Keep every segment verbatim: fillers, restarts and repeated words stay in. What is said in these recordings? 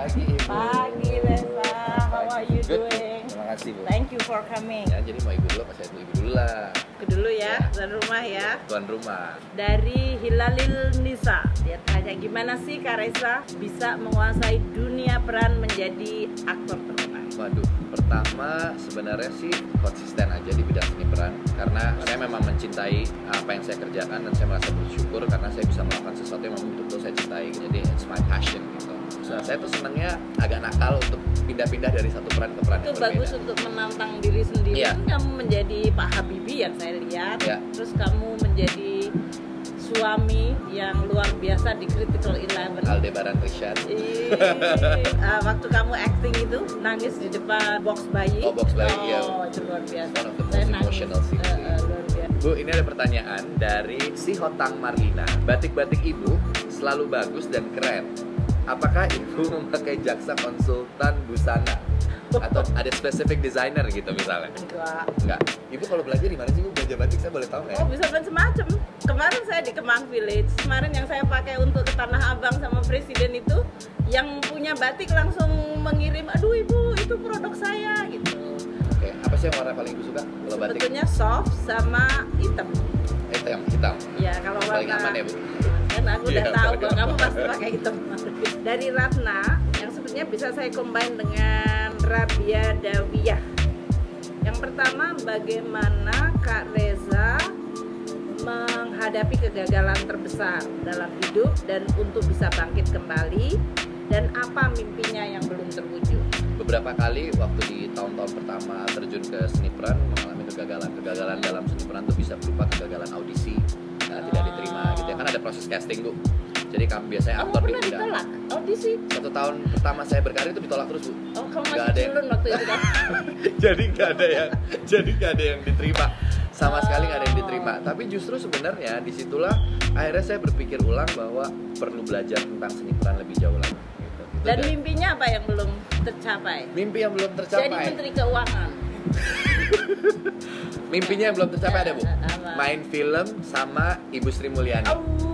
Pagi Ibu. Pagi Reza, how are you Good. doing? Terima kasih Bu. Thank you for coming. Ya, jadi mau Ibu dulu apa saya dulu? Ibu dulu lah. Ke dulu ya, Ya. tuan rumah ya. Tuan rumah. Dari Hilalil Nisa, dia tanya gimana sih Kak Reza bisa menguasai dunia peran menjadi aktor terkenal? Waduh, pertama sebenarnya sih konsisten aja di bidang seni peran karena saya memang mencintai apa yang saya kerjakan dan saya merasa bersyukur karena saya bisa melakukan sesuatu yang memang betul-betul saya cintai. Jadi it's my passion gitu. So, saya tuh senangnya agak nakal untuk pindah-pindah dari satu peran ke peran Itu yang berbeda. bagus untuk menantang diri sendiri. Iya. Kamu menjadi Pak Habibie yang saya lihat, Iya. terus kamu menjadi suami yang luar biasa di Critical Eleven. Aldebaran Rishad. Ih, uh, waktu kamu acting itu nangis di depan box bayi. Oh, box bayi, iya. Oh, itu luar biasa. One of the Saya most nangis. emotional scenes. Uh, uh, luar biasa. Bu, ini ada pertanyaan dari si Hotang Marlina. Batik-batik Ibu selalu bagus dan keren. Apakah Ibu memakai jaksa konsultan busana? Atau ada specific designer gitu misalnya? Enggak. Enggak. Ibu kalau belajar di mana sih Bu belajar batik? Saya boleh tahu nggak? Oh, bisa macam-macam. Kemarin saya di Kemang Village. Kemarin yang saya pakai untuk ke Tanah Abang sama Presiden itu, yang punya batik langsung mengirim, aduh Ibu, itu produk saya gitu. Oke, apa sih yang warna paling Ibu suka kalau batik? Sebetulnya soft sama hitam. Eh, itu yang hitam. Ya, kalau Paling warna aman ya Bu? kan aku udah Iya, tahu paling bahwa kamu aman. pasti pakai hitam. Dari Ratna yang sebenarnya bisa saya combine dengan Rabia Dawiyah. Yang pertama, bagaimana Kak Reza menghadapi kegagalan terbesar dalam hidup dan untuk bisa bangkit kembali, dan apa mimpinya yang belum terwujud. Beberapa kali waktu di tahun-tahun pertama terjun ke seni peran mengalami kegagalan. Kegagalan dalam seni peran tuh bisa berupa kegagalan audisi, nah, tidak diterima gitu ya. Kan ada proses casting Bu. Jadi kami biasanya Kamu aktor pernah diundang. ditolak audisi? Satu tahun pertama saya berkarir itu ditolak terus Bu. Oh, kamu Nggak masih ada yang- culun waktu itu kan? jadi nggak ada yang jadi nggak ada yang diterima sama Oh. sekali nggak ada yang diterima. Tapi justru sebenarnya disitulah akhirnya saya berpikir ulang bahwa perlu belajar tentang seni peran lebih jauh lagi. Gitu. Itu Dan udah- mimpinya apa yang belum tercapai? mimpi yang belum Jadi tercapai. Menteri Keuangan. Mimpinya yang belum tercapai ada Bu. Apa? Main film sama Ibu Sri Mulyani.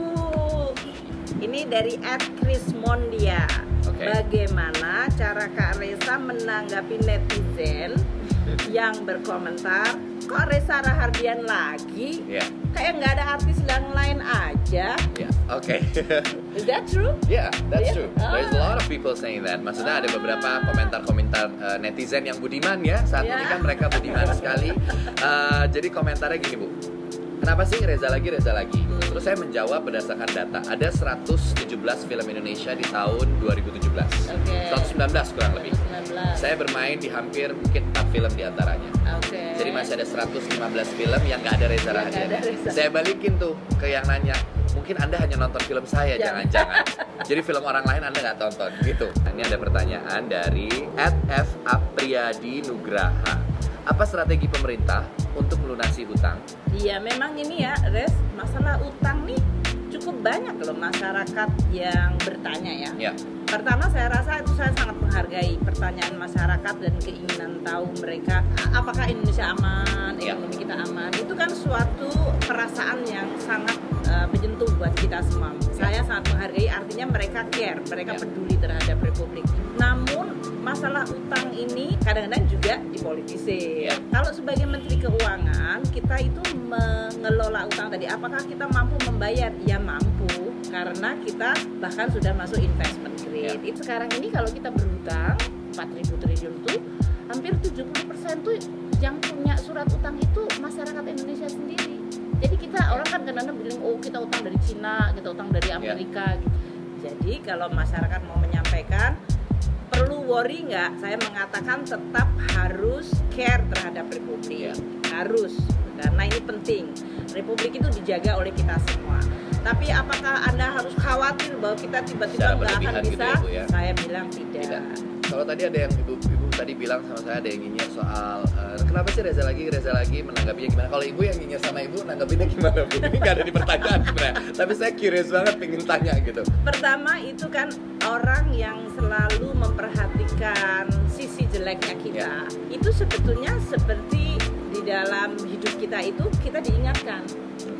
Oh, ini dari Ed Chris Mondia. Oke. Bagaimana cara Kak Reza menanggapi netizen yang berkomentar, kok Reza Rahardian lagi? Ya, Kayak nggak ada artis yang lain aja. ya, oke. Is that true? Yeah, that's Yeah. true. There's a lot of people saying that. Maksudnya ada beberapa komentar-komentar uh, netizen yang budiman ya. Saat ini Yeah. kan mereka budiman sekali. Uh, jadi komentarnya gini Bu. Kenapa sih Reza lagi, Reza lagi? Terus saya menjawab berdasarkan data. Ada seratus tujuh belas film Indonesia di tahun dua ribu tujuh belas. Oke. seratus sembilan belas kurang lebih. sembilan belas. Saya bermain di hampir mungkin empat film diantaranya. Oke. Jadi masih ada seratus lima belas film yang nggak ada Reza Yang nggak Rahadian. ada Reza. Saya balikin tuh ke yang nanya, mungkin Anda hanya nonton film saya, Jangan. jangan-jangan. Jadi film orang lain Anda nggak tonton, gitu. Nah, ini ada pertanyaan dari at f apriyadi nugraha. Apa strategi pemerintah untuk melunasi hutang? Iya, memang ini ya, Res, masalah utang nih cukup banyak loh masyarakat yang bertanya ya. Ya, Pertama, saya rasa itu saya sangat menghargai pertanyaan masyarakat dan keinginan tahu mereka a- apakah Indonesia aman, Ya. ekonomi kita aman. Itu kan suatu perasaan yang sangat uh, menyentuh buat kita semua. Saya sangat menghargai, artinya mereka care, mereka Ya. peduli terhadap Republik. Namun masalah utang ini kadang-kadang juga dipolitisir. Ya. Kalau sebagai Menteri Keuangan, kita itu mengelola utang tadi, apakah kita mampu membayar? Ya mampu, karena kita bahkan sudah masuk investment grade. Ya. Itu sekarang ini kalau kita berhutang empat ribu triliun tuh hampir tujuh puluh persen tuh yang punya surat utang itu masyarakat Indonesia sendiri. Jadi kita orang kan kadang-kadang bilang oh kita utang dari Cina, kita utang dari Amerika gitu. Jadi kalau masyarakat mau menyampaikan perlu worry nggak? Saya mengatakan tetap harus care terhadap Republik. Ya. Harus, karena ini penting. Republik itu dijaga oleh kita semua. Tapi apakah Anda harus khawatir bahwa kita tiba-tiba Secara nggak akan berlebihan gitu bisa? ya, Bu, ya? Saya bilang tidak. tidak. Kalau tadi ada yang ibu, ibu tadi bilang sama saya, ada yang nyinyir soal uh, kenapa sih Reza lagi, Reza lagi menanggapinya gimana? Kalau ibu yang nyinyir sama ibu, nanggapinnya gimana Bu? Ini nggak ada di pertanyaan sebenarnya. Tapi saya curious banget pengen tanya gitu. Pertama itu kan orang yang selalu memperhatikan sisi jeleknya kita. Ya. Itu sebetulnya seperti di dalam hidup kita itu kita diingatkan. Oke.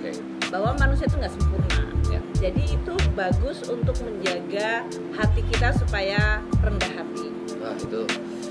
bahwa manusia itu nggak sempurna. Ya. Jadi itu bagus untuk menjaga hati kita supaya rendah hati. Wah, itu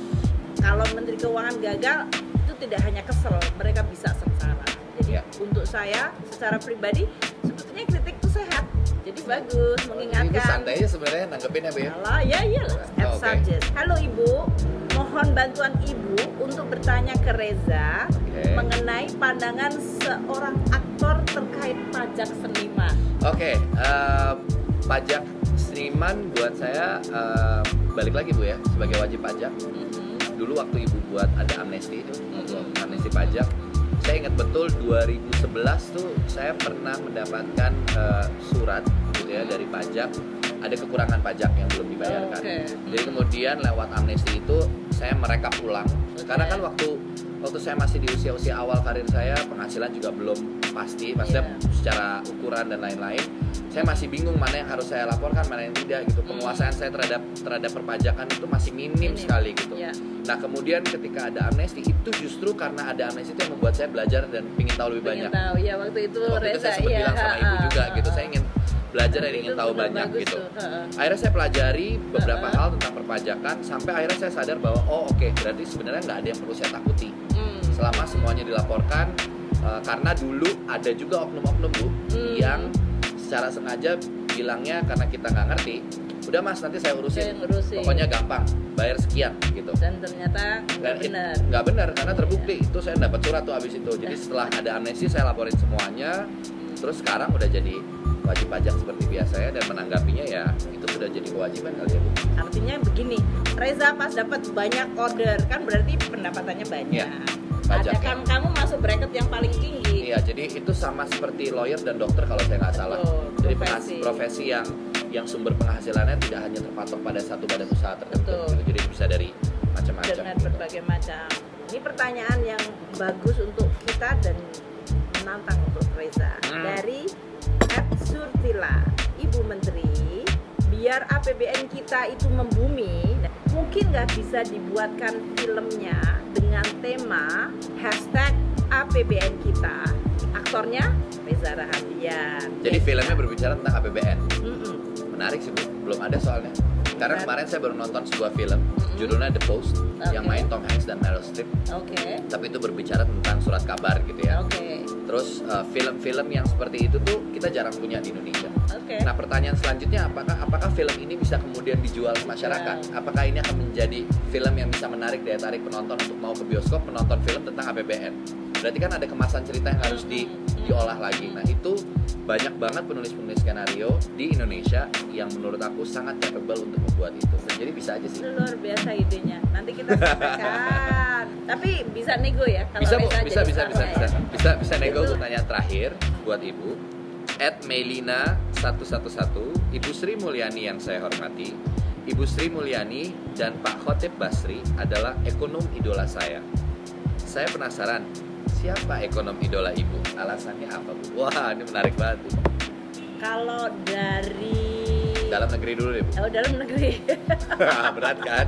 Kalau Menteri Keuangan gagal, itu tidak hanya kesel, mereka bisa sengsara. Jadi Ya. untuk saya secara pribadi sebetulnya kritik itu sehat. Jadi bagus Itu mengingatkan. santai aja sebenarnya nanggepin ya, Bu ya. Alah, ya iyalah. Oh, At oke. suggest. Halo Ibu, mohon bantuan Ibu untuk bertanya ke Reza Oke. mengenai pandangan seorang aktor terkait pajak seniman. Oke, eh, pajak seniman buat saya eh, balik lagi Bu ya, sebagai wajib pajak. Dulu waktu Ibu buat ada amnesti itu, waktu amnesti pajak, saya ingat betul dua ribu sebelas tuh saya pernah mendapatkan eh, surat gitu ya dari pajak, ada kekurangan pajak yang belum dibayarkan. Oke. Jadi kemudian lewat amnesti itu saya merekap ulang, karena kan waktu waktu saya masih di usia-usia awal karir saya, penghasilan juga belum pasti, maksudnya Iya. secara ukuran dan lain-lain, saya masih bingung mana yang harus saya laporkan, mana yang tidak gitu. Penguasaan saya terhadap terhadap perpajakan itu masih minim, Minim. sekali gitu. Ya. Nah kemudian ketika ada amnesti itu justru karena ada amnesti itu yang membuat saya belajar dan ingin tahu lebih Pengen banyak. tahu ya waktu itu Waktu itu Reza saya sempat iya, bilang sama ha, ibu ha, juga ha, gitu, ha. saya ingin belajar dan Itu ingin tahu benar banyak bagus gitu. tuh, ha, ha. Akhirnya saya pelajari beberapa Ha-ha. hal tentang perpajakan sampai akhirnya saya sadar bahwa oh oke berarti sebenarnya nggak ada yang perlu saya takuti Hmm. selama semuanya dilaporkan. Uh, karena dulu ada juga oknum-oknum Bu Hmm. yang secara sengaja bilangnya karena kita nggak ngerti, udah Mas nanti saya urusin, Saya ngurusin. pokoknya gampang bayar sekian gitu. Dan ternyata Dan nggak it- benar. nggak benar karena terbukti itu saya dapat surat tuh abis itu. Jadi setelah ada amnesti saya laporin semuanya, terus sekarang udah jadi wajib pajak seperti biasanya dan menanggapinya ya itu sudah jadi kewajiban kali ya Bu. Artinya begini, Reza pas dapat banyak order kan berarti pendapatannya banyak. Iya, Ada pajaknya. kan kamu masuk bracket yang paling tinggi. Iya, jadi itu sama seperti lawyer dan dokter kalau saya nggak salah. Betul, Jadi profesi. penghas- profesi yang yang sumber penghasilannya tidak hanya terpatok pada satu badan usaha tertentu. Betul. Gitu. Jadi bisa dari macam-macam. Dengan gitu. berbagai macam. Ini pertanyaan yang bagus untuk kita dan menantang untuk Reza. Hmm. Dari Ed Surtila, Ibu Menteri, biar A P B N kita itu membumi, mungkin nggak bisa dibuatkan filmnya dengan tema hashtag A P B N kita. Aktornya Reza Rahadian. Jadi Ya, filmnya berbicara tentang A P B N. mm-mm. Menarik sih Bu, belum ada soalnya. Karena Menarik. kemarin saya baru nonton sebuah film, Mm-mm. judulnya The Post, Oke. yang main Tom Hanks dan Meryl Streep. Oke. Tapi itu berbicara tentang surat kabar gitu ya. Oke. Terus uh, film-film yang seperti itu tuh kita jarang punya di Indonesia. Oke. Nah pertanyaan selanjutnya apakah apakah film ini bisa kemudian dijual ke masyarakat? Wow. Apakah ini akan menjadi film yang bisa menarik daya tarik penonton untuk mau ke bioskop menonton film tentang A P B N? Berarti kan ada kemasan cerita yang harus di, diolah lagi. Nah itu banyak banget penulis-penulis skenario di Indonesia yang menurut aku sangat capable untuk membuat itu. Jadi bisa aja sih. Itu luar biasa idenya. Nanti kita sampaikan. Tapi bisa nego ya kalau Bisa Bu, Reza bisa jadi bisa bisa starnya bisa ya. bisa bisa nego. Itu- Pertanyaan terakhir buat Ibu. At Melina satu satu satu, Ibu Sri Mulyani yang saya hormati, Ibu Sri Mulyani dan Pak Khotib Basri adalah ekonom idola saya. Saya penasaran, siapa ekonom idola Ibu? Alasannya apa Bu? Wah ini menarik banget Bu. Kalau dari Dalam negeri dulu deh Bu. oh dalam negeri. Berat kan?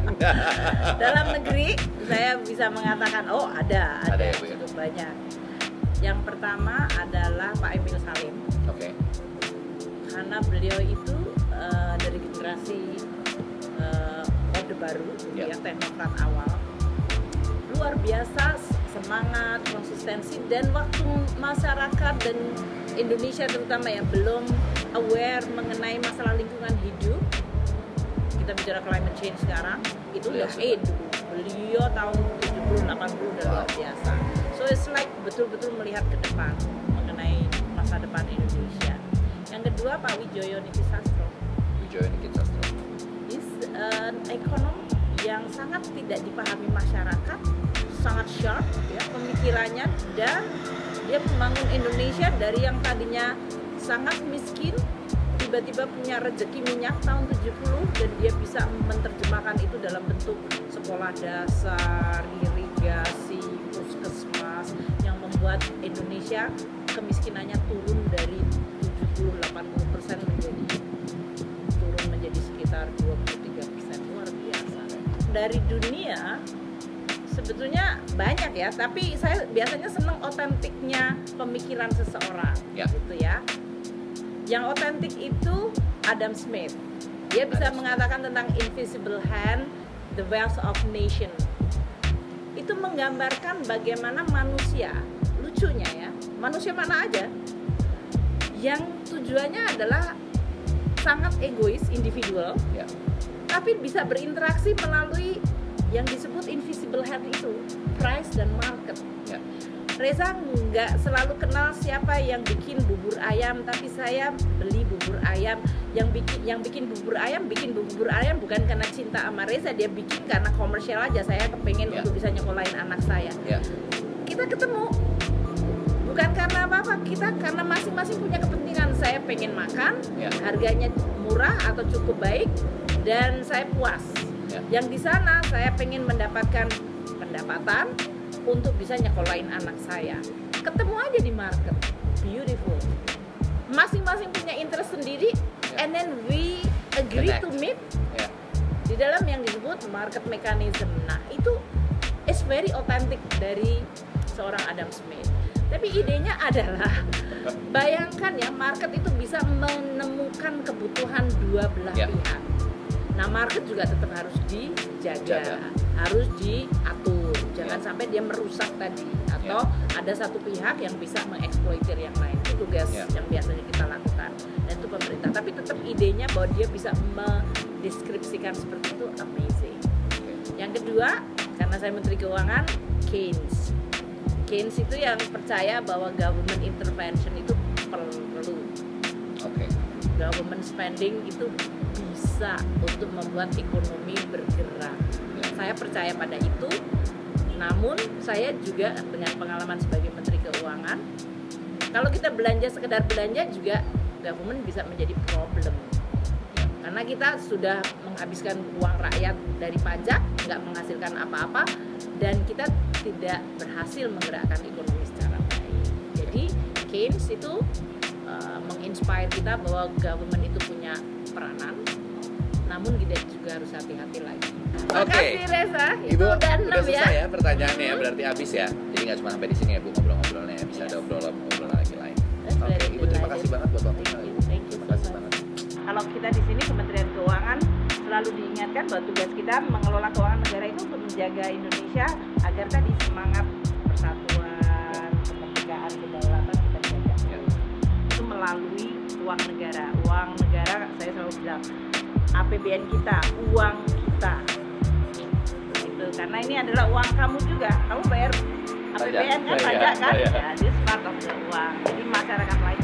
Dalam negeri saya bisa mengatakan oh ada ada, Ada ya, Bu, ya? cukup banyak. Yang pertama adalah Pak Emil Salim Oke. karena beliau itu eh, dari generasi eh, Orde Baru Ya. ya teknokrat awal luar biasa semangat konsistensi dan waktu masyarakat dan Indonesia terutama ya belum aware mengenai masalah lingkungan hidup, kita bicara climate change sekarang itu Beliau udah sudah. eh dulu beliau tahun tujuh puluh delapan puluh udah luar Wow. biasa. So it's like betul-betul melihat ke depan mengenai masa depan Indonesia. Yang kedua Pak Wijoyo Niki Sastro Wijoyo Niki Sastro. is an ekonom yang sangat tidak dipahami masyarakat, sangat sharp ya pemikirannya dan dia membangun Indonesia dari yang tadinya sangat miskin tiba-tiba punya rezeki minyak tahun tujuh puluh dan dia bisa menerjemahkan itu dalam bentuk sekolah dasar, irigasi, puskesmas yang membuat Indonesia kemiskinannya turun dari tujuh puluh sampai delapan puluh persen menjadi turun menjadi sekitar dua puluh tiga persen. Luar biasa. Dari dunia sebetulnya banyak ya, tapi saya biasanya seneng otentiknya pemikiran seseorang, Ya. gitu ya. Yang otentik itu Adam Smith. Dia bisa Adam mengatakan tentang invisible hand, the wealth of nation. Itu menggambarkan bagaimana manusia, lucunya ya, manusia mana aja yang tujuannya adalah sangat egois, individual, Ya. tapi bisa berinteraksi melalui yang disebut invisible hand itu, price dan market. Ya. Reza nggak selalu kenal siapa yang bikin bubur ayam, tapi saya beli bubur ayam. Yang bikin yang bikin bubur ayam bikin bubur ayam bukan karena cinta sama Reza, dia bikin karena komersial aja. Saya kepengen Ya. untuk bisa nyekolahin anak saya. Ya. Kita ketemu bukan karena apa-apa, kita karena masing-masing punya kepentingan. Saya pengen makan, Ya. harganya murah atau cukup baik, dan saya puas. Ya. Yang di sana saya pengen mendapatkan pendapatan untuk bisa nyekolahin anak saya. Ketemu aja di market, beautiful. Masing-masing punya interest sendiri, Ya. and then we agree Connect. to meet Ya. di dalam yang disebut market mechanism. Nah, itu is very authentic dari seorang Adam Smith. Tapi idenya adalah, bayangkan ya, market itu bisa menemukan kebutuhan dua belah Ya. pihak. Nah, market juga tetap harus dijaga, Jaga. harus diatur. Jangan Ya. sampai dia merusak tadi, atau ada satu pihak yang bisa mengeksploitir yang lain. Itu tugas Ya. yang biasanya kita lakukan, dan itu pemerintah. Tapi tetap idenya bahwa dia bisa mendeskripsikan seperti itu, amazing. Oke. Yang kedua, karena saya Menteri Keuangan, Keynes. Keynes itu yang percaya bahwa government intervention itu perlu. Oke. Government spending itu bisa untuk membuat ekonomi bergerak. Ya. Saya percaya pada itu. Namun saya juga dengan pengalaman sebagai Menteri Keuangan, kalau kita belanja sekedar belanja juga government bisa menjadi problem. Karena kita sudah menghabiskan uang rakyat dari pajak, nggak menghasilkan apa-apa, dan kita tidak berhasil menggerakkan ekonomi secara baik. Jadi Keynes itu uh, menginspire kita bahwa government itu punya peranan, namun kita juga harus hati-hati lagi. Terima Oke. kasih Reza. Ibu, Itu udah udah enam ya. selesai ya pertanyaannya ya, berarti habis ya. Jadi nggak cuma sampai di sini ya Bu ngobrol-ngobrolnya ya, bisa ada obrolan-obrolan lagi lain. That's Oke, very Ibu terima kasih delighted. banget buat waktunya. Thank you, Ibu. thank you Terima so kasih much. banget. Kalau kita di sini Kementerian Keuangan selalu diingatkan bahwa tugas kita mengelola keuangan negara itu untuk menjaga Indonesia agar tadi semangat persatuan, kemerdekaan, kedaulatan kita jaga. Ya. Itu melalui uang negara. Uang negara saya selalu bilang A P B N kita, uang kita. Itu karena ini adalah uang kamu juga. Kamu bayar A P B N kan, Pajak. pajak kan? Iya, Ya, this part of the uang. Jadi masyarakat lain